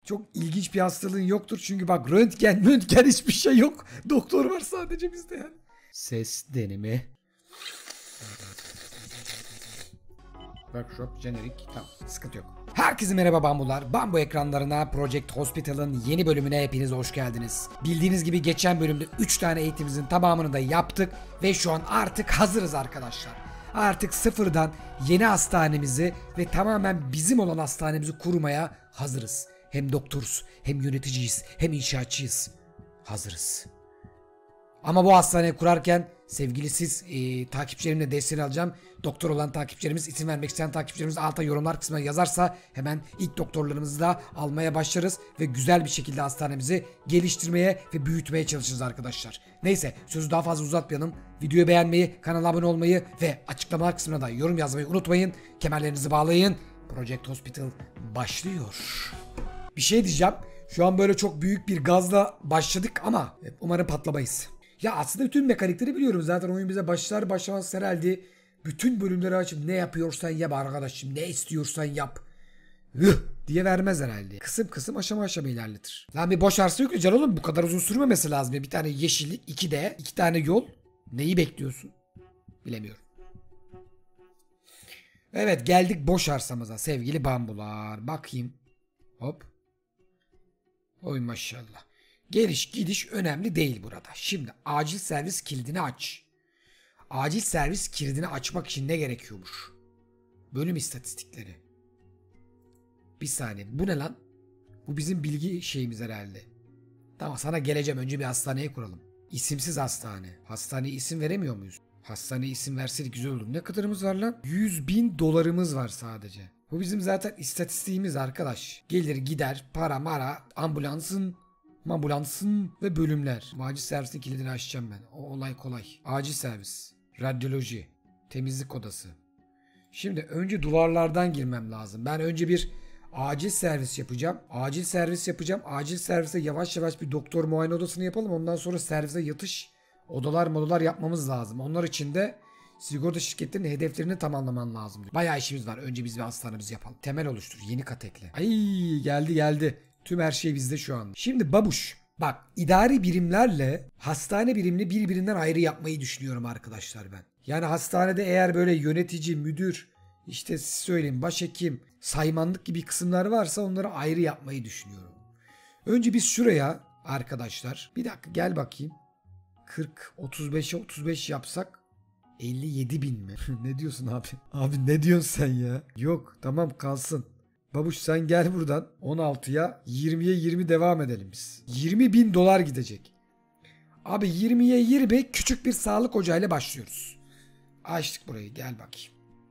Çok ilginç bir hastalığın yoktur. Çünkü bak röntgen hiçbir şey yok. Doktor var sadece bizde yani. Ses denemi. Workshop, jenerik. Tamam, sıkıntı yok. Herkese merhaba bambular. Bambu ekranlarına Project Hospital'ın yeni bölümüne hepiniz hoş geldiniz. Bildiğiniz gibi geçen bölümde 3 tane eğitimimizin tamamını da yaptık ve şu an artık hazırız arkadaşlar. Artık sıfırdan yeni hastanemizi ve tamamen bizim olan hastanemizi kurmaya hazırız. Hem doktoruz, hem yöneticiyiz, hem inşaatçıyız. Hazırız. Ama bu hastaneyi kurarken sevgili siz takipçilerimle desteğini alacağım. Doktor olan takipçilerimiz, isim vermek isteyen takipçilerimiz alta yorumlar kısmına yazarsa hemen ilk doktorlarımızı da almaya başlarız. Ve güzel bir şekilde hastanemizi geliştirmeye ve büyütmeye çalışırız arkadaşlar. Neyse sözü daha fazla uzatmayalım. Videoyu beğenmeyi, kanala abone olmayı ve açıklamalar kısmına da yorum yazmayı unutmayın. Kemerlerinizi bağlayın. Project Hospital başlıyor. Bir şey diyeceğim. Şu an böyle çok büyük bir gazla başladık ama umarım patlamayız. Ya aslında bütün mekanikleri biliyorum. Zaten oyun bize başlar başlamaz herhalde bütün bölümleri açıp ne yapıyorsan yap arkadaşım, ne istiyorsan yap diye vermez herhalde. Kısım kısım aşama aşama ilerletir. Lan bir boş arsa yükleyeceksin oğlum. Bu kadar uzun sürmemesi lazım. Bir tane yeşillik, 2D, 2 tane yol. Neyi bekliyorsun? Bilemiyorum. Evet geldik boş arsamıza sevgili bambular. Bakayım. Hop. Oy maşallah. Geliş gidiş önemli değil burada. Şimdi acil servis kilidini aç. Acil servis kilidini açmak için ne gerekiyormuş? Bölüm istatistikleri. Bir saniye. Bu ne lan? Bu bizim bilgi şeyimiz herhalde. Tamam sana geleceğim. Önce bir hastaneye kuralım. İsimsiz hastane. Hastaneye isim veremiyor muyuz? Hastaneye isim verseydik güzel olur. Ne kadarımız var lan? 100.000 dolarımız var sadece. Bu bizim zaten istatistiğimiz arkadaş. Gelir gider para mara ambulansın ve bölümler. Acil servisin kilidini açacağım ben. O olay kolay. Acil servis. Radyoloji. Temizlik odası. Şimdi önce duvarlardan girmem lazım. Ben önce bir acil servis yapacağım. Acil servis yapacağım. Acil servise yavaş yavaş bir doktor muayene odasını yapalım. Ondan sonra servise yatış odalar yapmamız lazım. Onlar için de sigorta şirketlerinin hedeflerini tamamlaman lazım. Bayağı işimiz var. Önce biz bir hastanemizi yapalım. Temel oluştur. Yeni kat ekle. Ay geldi. Tüm her şey bizde şu an. Şimdi babuş. Bak idari birimlerle hastane birimini birbirinden ayrı yapmayı düşünüyorum arkadaşlar ben. Yani hastanede eğer böyle yönetici, müdür, işte siz söyleyin başhekim, saymanlık gibi kısımlar varsa onları ayrı yapmayı düşünüyorum. Önce biz şuraya arkadaşlar bir dakika gel bakayım. 35'e 35 yapsak 57.000 mi? Ne diyorsun abi? Abi ne diyorsun sen ya? Yok tamam kalsın. Babuş sen gel buradan 16'ya 20'ye 20 devam edelim biz. 20.000 dolar gidecek. Abi 20'ye 20 küçük bir sağlık ocağıyla başlıyoruz. Açtık burayı gel bakayım.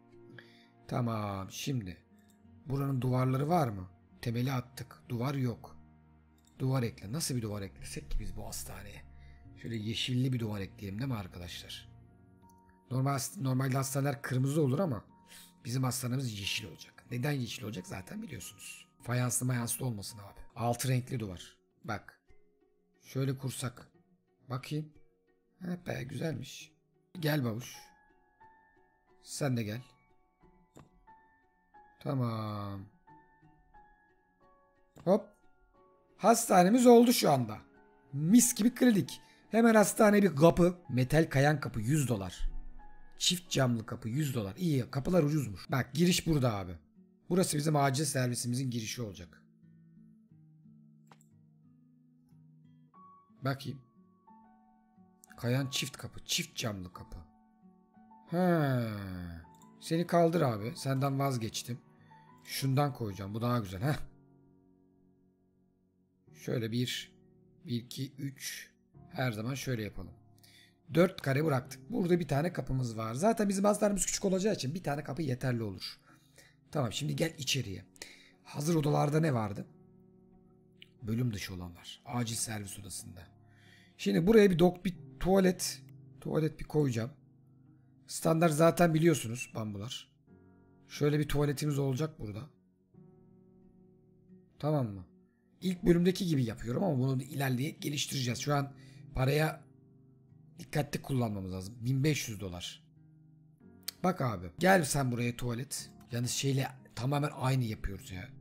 Tamam şimdi. Buranın duvarları var mı? Temeli attık. Duvar yok. Duvar ekle. Nasıl bir duvar eklesek ki biz bu hastaneye? Şöyle yeşilli bir duvar ekleyelim değil mi arkadaşlar? Normalde hastaneler kırmızı olur ama bizim hastanemiz yeşil olacak. Neden yeşil olacak zaten biliyorsunuz. Fayanslı mayanslı olmasın abi. Altı renkli duvar. Bak. Şöyle kursak. Bakayım. Be güzelmiş. Gel babuş. Sen de gel. Tamam. Hop. Hastanemiz oldu şu anda. Mis gibi klinik. Hemen hastane bir kapı. Metal kayan kapı 100 dolar. Çift camlı kapı 100 dolar. İyi kapılar ucuzmuş. Bak giriş burada abi. Burası bizim acil servisimizin girişi olacak. Bakayım. Kayan çift kapı. Çift camlı kapı. Seni kaldır abi. Senden vazgeçtim. Şundan koyacağım. Bu daha güzel. Şöyle 1, 2, 3. Her zaman şöyle yapalım. 4 kare bıraktık. Burada bir tane kapımız var. Zaten bizim hastanemiz küçük olacağı için bir tane kapı yeterli olur. Tamam şimdi gel içeriye. Hazır odalarda ne vardı? Bölüm dışı olanlar. Acil servis odasında. Şimdi buraya bir tuvalet bir koyacağım. Standart zaten biliyorsunuz bambular. Şöyle bir tuvaletimiz olacak burada. Tamam mı? İlk bölümdeki gibi yapıyorum ama bunu ilerleyip geliştireceğiz. Şu an paraya dikkatli kullanmamız lazım. 1500 dolar. Bak abi. Gel sen buraya tuvalet. Yalnız şeyle tamamen aynı yapıyoruz ya.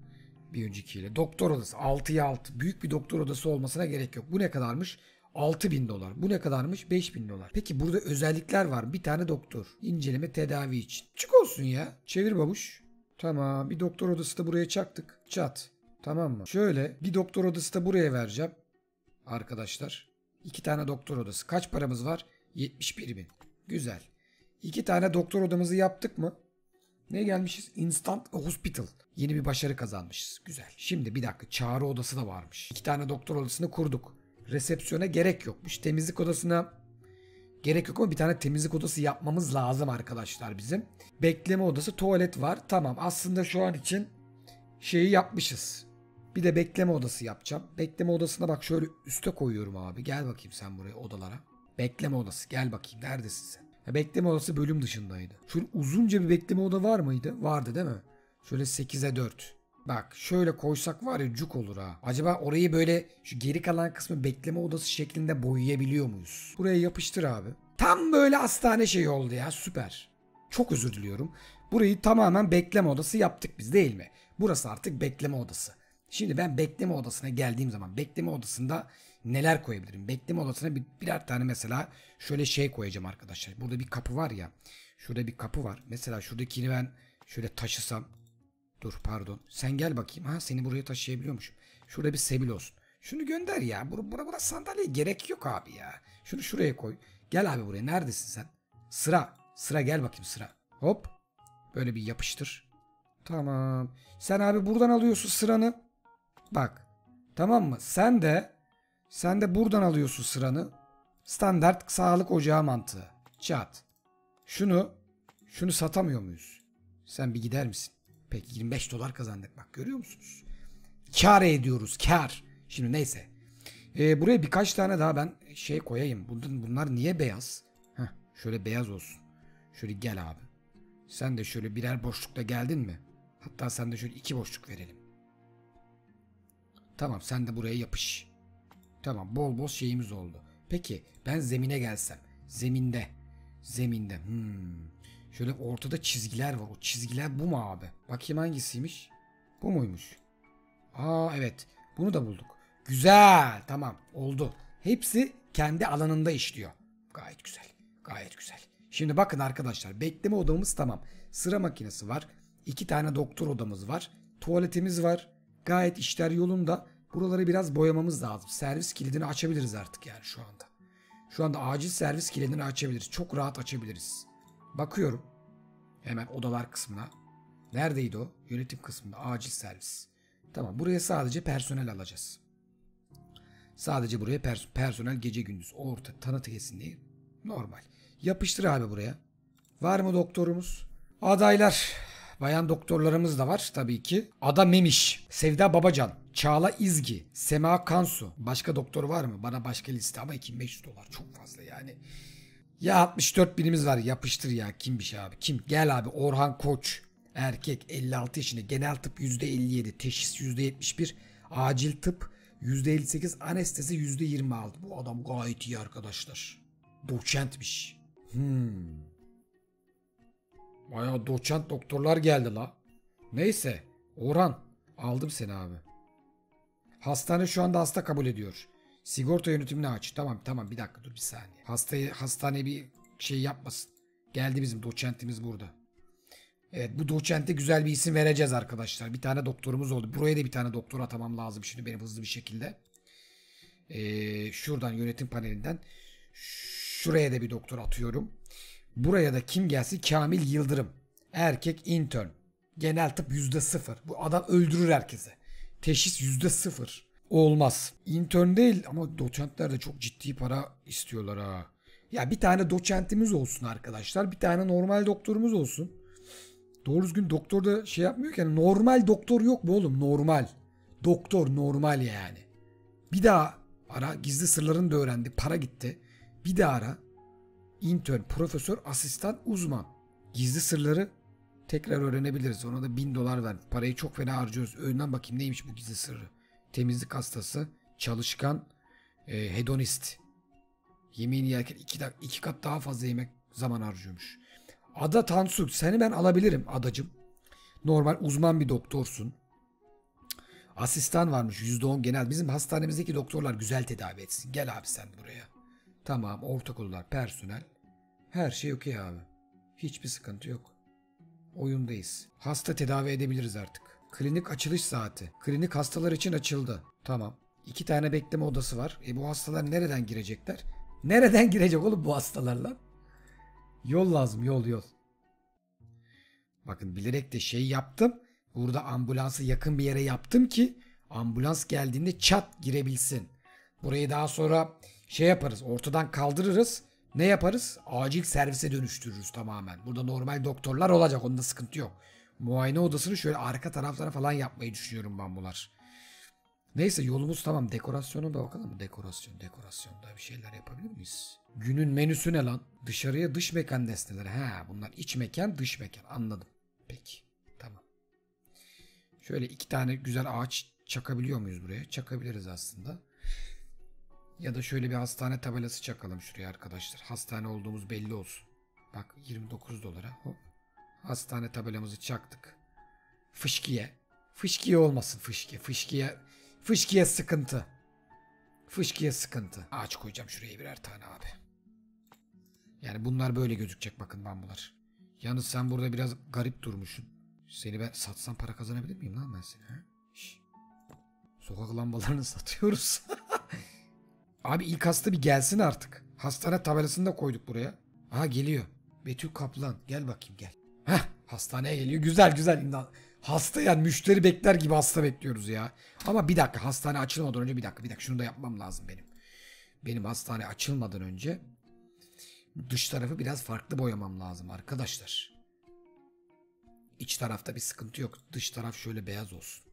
Bir öncekiyle. Doktor odası 6'ya 6. Büyük bir doktor odası olmasına gerek yok. Bu ne kadarmış? 6.000 dolar. Bu ne kadarmış? 5.000 dolar. Peki burada özellikler var. Bir tane doktor. İnceleme tedavi için. Çık olsun ya. Çevir babuş. Tamam. Bir doktor odası da buraya çaktık. Çat. Tamam mı? Şöyle bir doktor odası da buraya vereceğim. Arkadaşlar. 2 tane doktor odası. Kaç paramız var? 71.000. Güzel. 2 tane doktor odamızı yaptık mı? Ne gelmişiz? Instant Hospital. Yeni bir başarı kazanmışız. Güzel. Şimdi bir dakika. Çağrı odası da varmış. 2 tane doktor odasını kurduk. Resepsiyona gerek yokmuş. Temizlik odasına gerek yok ama bir tane temizlik odası yapmamız lazım arkadaşlar bizim. Bekleme odası, tuvalet var. Tamam. Aslında şu an için şeyi yapmışız. Bir de bekleme odası yapacağım. Bekleme odasına bak şöyle üste koyuyorum abi. Gel bakayım sen buraya odalara. Bekleme odası. Gel bakayım. Neredesin sen? Ya bekleme odası bölüm dışındaydı. Şöyle uzunca bir bekleme oda var mıydı? Vardı değil mi? Şöyle 8'e 4. Bak şöyle koysak var ya cuk olur ha. Acaba orayı böyle şu geri kalan kısmı bekleme odası şeklinde boyayabiliyor muyuz? Buraya yapıştır abi. Tam böyle hastane şey oldu ya, süper. Çok özür diliyorum. Burayı tamamen bekleme odası yaptık biz değil mi? Burası artık bekleme odası. Şimdi ben bekleme odasına geldiğim zaman bekleme odasında neler koyabilirim? Bekleme odasına birer tane mesela şöyle şey koyacağım arkadaşlar. Burada bir kapı var ya. Şurada bir kapı var. Mesela şuradakini ben şöyle taşısam. Dur pardon. Sen gel bakayım. Ha, seni buraya taşıyabiliyormuşum. Şurada bir sebil olsun. Şunu gönder ya. Bura sandalyeye gerek yok abi ya. Şunu şuraya koy. Gel abi buraya. Neredesin sen? Sıra. Sıra gel bakayım sıra. Hop. Böyle bir yapıştır. Tamam. Sen abi buradan alıyorsun sıranı. Bak. Tamam mı? Sen de buradan alıyorsun sıranı. Standart sağlık ocağı mantığı. Çat. Şunu satamıyor muyuz? Sen bir gider misin? Peki 25 dolar kazandık. Bak görüyor musunuz? Kar ediyoruz. Kar. Şimdi neyse. Buraya birkaç tane daha ben şey koyayım. Bunlar niye beyaz? Heh, şöyle beyaz olsun. Şöyle gel abi. Sen de şöyle birer boşlukta geldin mi? Hatta sen de şöyle 2 boşluk verelim. Tamam sen de buraya yapış. Tamam bol bol şeyimiz oldu. Peki ben zemine gelsem. Zeminde. Şöyle ortada çizgiler var. O çizgiler bu mu abi? Bakayım hangisiymiş? Bu muymuş? Aa evet. Bunu da bulduk. Güzel. Tamam. Oldu. Hepsi kendi alanında işliyor. Gayet güzel. Gayet güzel. Şimdi bakın arkadaşlar. Bekleme odamız tamam. Sıra makinesi var. 2 tane doktor odamız var. Tuvaletimiz var. Gayet işler yolunda. Buraları biraz boyamamız lazım. Servis kilidini açabiliriz artık yani şu anda. Şu anda acil servis kilidini açabiliriz. Çok rahat açabiliriz. Bakıyorum. Hemen odalar kısmına. Neredeydi o? Yönetim kısmında acil servis. Tamam buraya sadece personel alacağız. Sadece buraya personel gece gündüz. Orta tanıtı kesinliği normal. Yapıştır abi buraya. Var mı doktorumuz? Adaylar. Bayan doktorlarımız da var tabii ki. Ada Memiş, Sevda Babacan, Çağla İzgi, Sema Kansu. Başka doktor var mı? Bana başka liste ama 2500 dolar çok fazla yani. Ya 64 binimiz var, yapıştır ya. Kimmiş abi? Kim? Gel abi. Orhan Koç. Erkek 56 yaşında. Genel tıp %57. Teşhis %71. Acil tıp %58. Anestezi %26. Bu adam gayet iyi arkadaşlar. Doçentmiş. Bayağı doçent doktorlar geldi la. Neyse. Orhan. Aldım seni abi. Hastane şu anda hasta kabul ediyor. Sigorta yönetimini aç. Tamam bir dakika dur bir saniye. Hastane bir şey yapmasın. Geldi bizim doçentimiz burada. Evet bu doçente güzel bir isim vereceğiz arkadaşlar. Bir tane doktorumuz oldu. Buraya da bir tane doktor atamam lazım şimdi benim hızlı bir şekilde. Şuradan yönetim panelinden. Şuraya da bir doktor atıyorum. Buraya da kim gelsin? Kamil Yıldırım. Erkek intern. Genel tıp %0. Bu adam öldürür herkese. Teşhis %0. Olmaz. İntern değil ama doçentler de çok ciddi para istiyorlar ha. Ya bir tane doçentimiz olsun arkadaşlar. Bir tane normal doktorumuz olsun. Doğru düzgün doktor da şey yapmıyor ki. Yani normal doktor yok mu oğlum? Normal. Doktor normal yani. Bir daha ara. Gizli sırlarını da öğrendi. Para gitti. Bir daha ara. İntern, profesör, asistan, uzman. Gizli sırları tekrar öğrenebiliriz. Ona da 1000 dolar ver. Parayı çok fena harcıyoruz. Önden bakayım neymiş bu gizli sırrı. Temizlik hastası, çalışkan, hedonist. Yemeğini yerken 2 kat daha fazla yemek zaman harcıyormuş. Ada Tansu, seni ben alabilirim adacım. Normal uzman bir doktorsun. Asistan varmış %10 genel. Bizim hastanemizdeki doktorlar güzel tedavi etsin. Gel abi sen buraya. Tamam, ortaokullar, personel. Her şey okey abi. Hiçbir sıkıntı yok. Oyundayız. Hasta tedavi edebiliriz artık. Klinik açılış saati. Klinik hastalar için açıldı. Tamam. 2 tane bekleme odası var. Bu hastalar nereden girecekler? Nereden girecek oğlum bu hastalarla? Yol lazım, yol. Bakın bilerek de şey yaptım. Burada ambulansı yakın bir yere yaptım ki ambulans geldiğinde çat girebilsin. Burayı daha sonra şey yaparız, ortadan kaldırırız. Ne yaparız? Acil servise dönüştürürüz tamamen. Burada normal doktorlar olacak, onda sıkıntı yok. Muayene odasını şöyle arka taraflara falan yapmayı düşünüyorum ben bunlar. Neyse yolumuz tamam. Dekorasyona da bakalım mı? Dekorasyonda bir şeyler yapabilir miyiz? Günün menüsü ne lan? Dışarıya dış mekan nesneleri. Ha, bunlar iç mekan, dış mekan. Anladım. Peki. Tamam. Şöyle 2 tane güzel ağaç çakabiliyor muyuz buraya? Çakabiliriz aslında. Ya da şöyle bir hastane tabelası çakalım şuraya arkadaşlar. Hastane olduğumuz belli olsun. Bak 29 dolara. Hop. Hastane tabelamızı çaktık. Fışkiye. Fışkiye olmasın fışkiye. Fışkiye sıkıntı. Fışkiye sıkıntı. Ağaç koyacağım şuraya birer tane abi. Yani bunlar böyle gözükecek bakın bambular. Yalnız sen burada biraz garip durmuşsun. Seni ben satsam para kazanabilir miyim lan ben seni? Ha? Sokak lambalarını satıyoruz. Abi ilk hasta bir gelsin artık. Hastane tabelasını da koyduk buraya. Aha geliyor. Betül Kaplan. Gel bakayım gel. Heh, hastaneye geliyor. Güzel. Hasta yani müşteri bekler gibi hasta bekliyoruz ya. Ama bir dakika, hastane açılmadan önce bir dakika. Şunu da yapmam lazım benim. Benim hastane açılmadan önce dış tarafı biraz farklı boyamam lazım arkadaşlar. İç tarafta bir sıkıntı yok. Dış taraf şöyle beyaz olsun.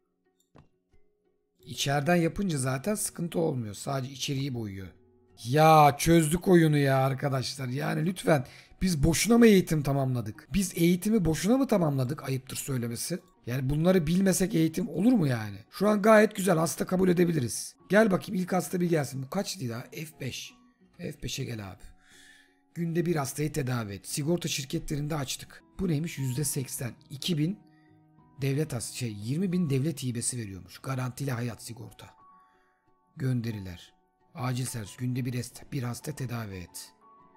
İçeriden yapınca zaten sıkıntı olmuyor. Sadece içeriği boyuyor. Ya çözdük oyunu ya arkadaşlar. Yani lütfen, biz boşuna mı eğitim tamamladık? Biz eğitimi boşuna mı tamamladık? Ayıptır söylemesi. Yani bunları bilmesek eğitim olur mu yani? Şu an gayet güzel, hasta kabul edebiliriz. Gel bakayım, ilk hasta bir gelsin. Bu kaçtı ya? F5. F5'e gel abi. Günde bir hastayı tedavi et. Sigorta şirketlerinde açtık. Bu neymiş? %80. 2000 devlet 20.000 devlet hibesi veriyormuş. Garantili hayat sigorta. Gönderiler. Acil servis. Günde bir hasta tedavi et.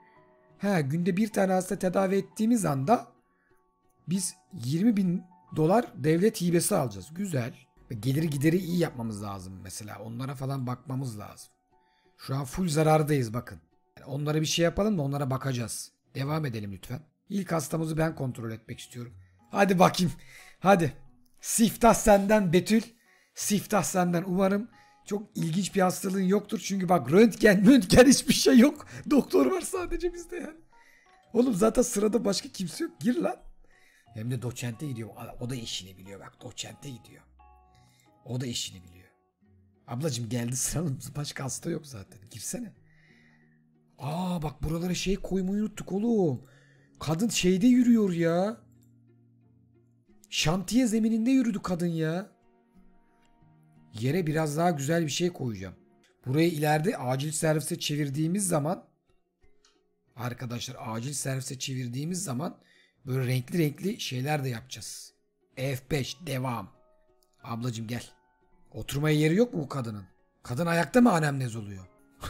Günde bir tane hasta tedavi ettiğimiz anda biz 20.000 dolar devlet hibesi alacağız. Güzel. Ve geliri gideri iyi yapmamız lazım mesela. Onlara falan bakmamız lazım. Şu an full zarardayız bakın. Yani onlara bir şey yapalım da onlara bakacağız. Devam edelim lütfen. İlk hastamızı ben kontrol etmek istiyorum. Hadi bakayım. Hadi. Siftah senden Betül. Siftah senden. Umarım çok ilginç bir hastalığın yoktur. Çünkü bak röntgen hiçbir şey yok. Doktor var sadece bizde yani. Oğlum zaten sırada başka kimse yok. Gir lan. Hem de doçente gidiyor. O da işini biliyor bak. Doçente gidiyor. O da işini biliyor. Ablacım geldi sıramız. Başka hasta yok zaten. Girsene. Bak buralara şey koymayı unuttuk oğlum. Kadın şeyde yürüyor ya. Şantiye zemininde yürüdü kadın ya. Yere biraz daha güzel bir şey koyacağım. Burayı ileride acil servise çevirdiğimiz zaman arkadaşlar, acil servise çevirdiğimiz zaman böyle renkli renkli şeyler de yapacağız. F5 devam. Ablacım gel. Oturmaya yeri yok mu bu kadının? Kadın ayakta mı anemnez oluyor?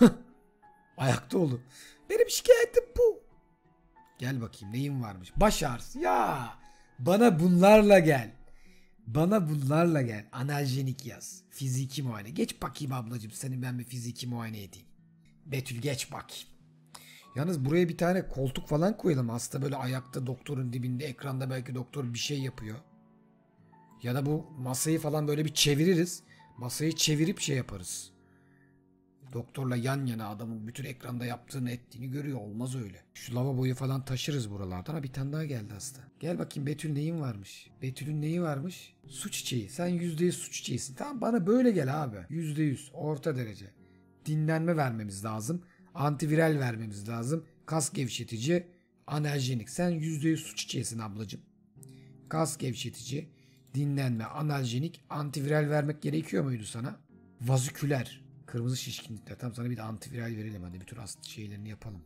Ayakta oldu. Benim şikayetim bu. Gel bakayım neyin varmış? Baş ağrısı. Ya bana bunlarla gel. Bana bunlarla gel. Analjenik yaz. Fiziki muayene. Geç bakayım ablacığım. Senin ben bir fiziki muayene edeyim. Betül geç bakayım. Yalnız buraya bir tane koltuk falan koyalım. Hasta böyle ayakta doktorun dibinde, ekranda belki doktor bir şey yapıyor. Ya da bu masayı falan böyle bir çeviririz. Masayı çevirip şey yaparız. Doktorla yan yana adamın bütün ekranda yaptığını ettiğini görüyor. Olmaz öyle. Şu lavaboyu falan taşırız buralardan. Bir tane daha geldi hasta. Gel bakayım Betül neyin varmış? Betül'ün neyi varmış? Su çiçeği. Sen %100 su çiçeğisin. Tamam bana böyle gel abi. %100 orta derece. Dinlenme vermemiz lazım. Antiviral vermemiz lazım. Kas gevşetici. Analjenik. Sen %100 su çiçeğisin ablacığım. Kas gevşetici. Dinlenme. Analjenik. Antiviral vermek gerekiyor muydu sana? Vaziküler. Kırmızı şişkinlikler. Tamam sana bir de antiviral verelim. Hadi bir tür hasta şeylerini yapalım.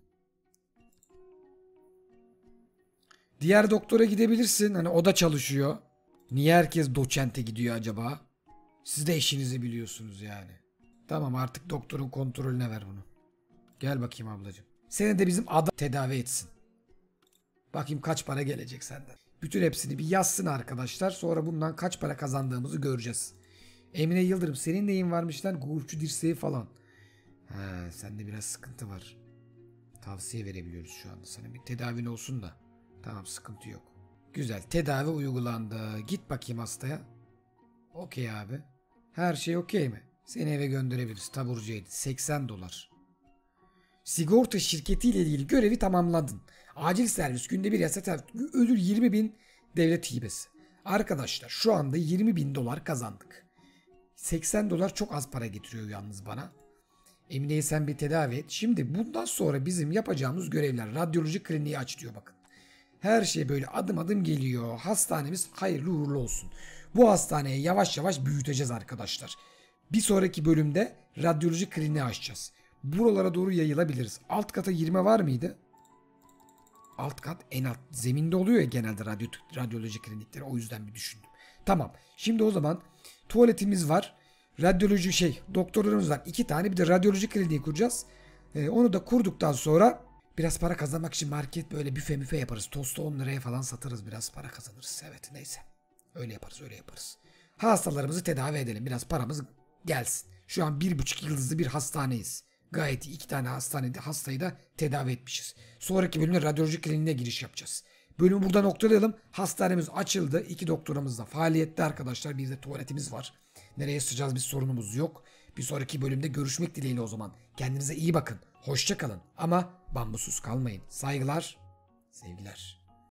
Diğer doktora gidebilirsin. Hani o da çalışıyor. Niye herkes doçente gidiyor acaba? Siz de işinizi biliyorsunuz yani. Tamam, artık doktorun kontrolüne ver bunu. Gel bakayım ablacığım. Seni de bizim adam tedavi etsin. Bakayım kaç para gelecek senden. Bütün hepsini bir yazsın arkadaşlar. Sonra bundan kaç para kazandığımızı göreceğiz. Emine Yıldırım, senin neyin varmış lan? Gugurtçu dirseği falan. Ha, sende biraz sıkıntı var. Tavsiye verebiliyoruz şu anda sana. Bir tedavin olsun da. Tamam, sıkıntı yok. Güzel, tedavi uygulandı. Git bakayım hastaya. Okey abi. Her şey okey mi? Seni eve gönderebiliriz. Taburcuydu. $80. Sigorta şirketiyle ilgili görevi tamamladın. Acil servis günde bir yasa ödül 20.000 devlet hibesi. Arkadaşlar şu anda $20.000 kazandık. $80 çok az para getiriyor yalnız bana. Emine'yi sen bir tedavi et. Şimdi bundan sonra bizim yapacağımız görevler. Radyoloji kliniği aç diyor bakın. Her şey böyle adım adım geliyor. Hastanemiz hayırlı uğurlu olsun. Bu hastaneyi yavaş yavaş büyüteceğiz arkadaşlar. Bir sonraki bölümde radyoloji kliniği açacağız. Buralara doğru yayılabiliriz. Alt kata 20 var mıydı? Alt kat en alt zeminde oluyor ya genelde radyoloji klinikleri. O yüzden bir düşündüm. Tamam. Şimdi o zaman tuvaletimiz var. Radyoloji doktorlarımız var. 2 tane, bir de radyoloji kliniği kuracağız. Onu da kurduktan sonra biraz para kazanmak için market böyle büfe yaparız. Tostu 10 liraya falan satarız. Biraz para kazanırız. Evet, neyse. Öyle yaparız. Hastalarımızı tedavi edelim. Biraz paramız gelsin. Şu an 1,5 yıldızlı bir hastaneyiz. Gayet iyi. 2 tane hastayı da tedavi etmişiz. Sonraki bölümde radyoloji kliniğine giriş yapacağız. Bölümü burada noktalayalım. Hastanemiz açıldı. 2 doktorumuz da faaliyette arkadaşlar. Bir de tuvaletimiz var. Nereye sıçacağız bir sorunumuz yok. Bir sonraki bölümde görüşmek dileğiyle o zaman. Kendinize iyi bakın. Hoşça kalın. Ama bambusuz kalmayın. Saygılar, sevgiler.